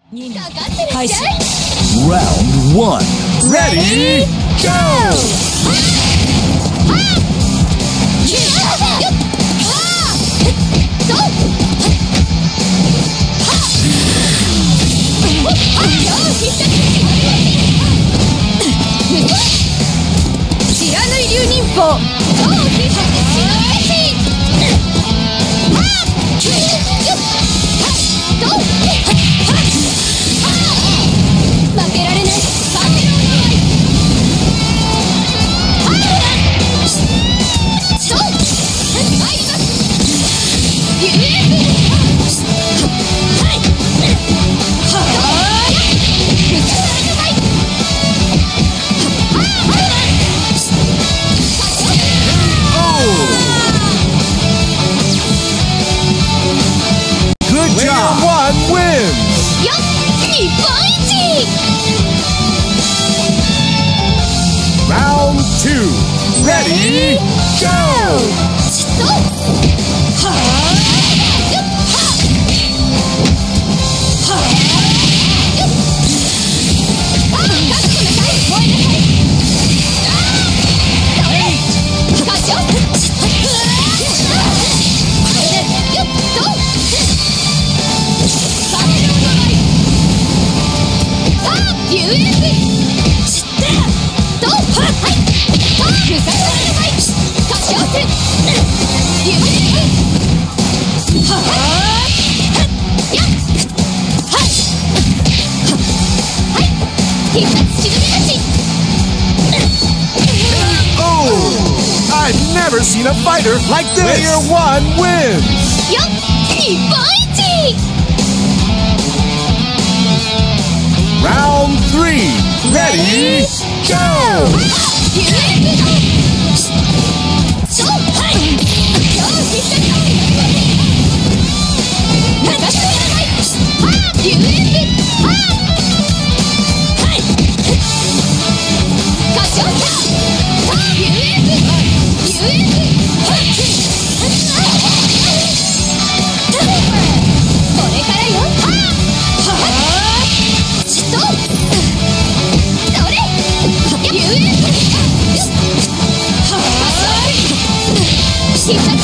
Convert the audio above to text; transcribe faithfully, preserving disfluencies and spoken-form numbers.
開始。 Round one. Ready, go! 知らぬい流忍法。負けられない。 Good job! One wins! よっ日本一。 Round two. Ready, go! ちっとはあよっはあはあよっああ覚悟なさい。燃えなさい。ああそれ勝ちよ。よっとバメロードライさあ遊園部知ってどうははいさあグサグサなさい。勝ち合わせ遊園部はあやっはいはい必殺しぐれなし。 Oh! I've never seen a fighter like this! Player one wins! よっ日本一。 Round three. Ready, go! 遊園部そうはい超必殺流してください。はあ遊園部はあはい勝ち合わせさあ遊園部遊園部はいこれからよ。はあはあちっとそれ遊園部はあ必殺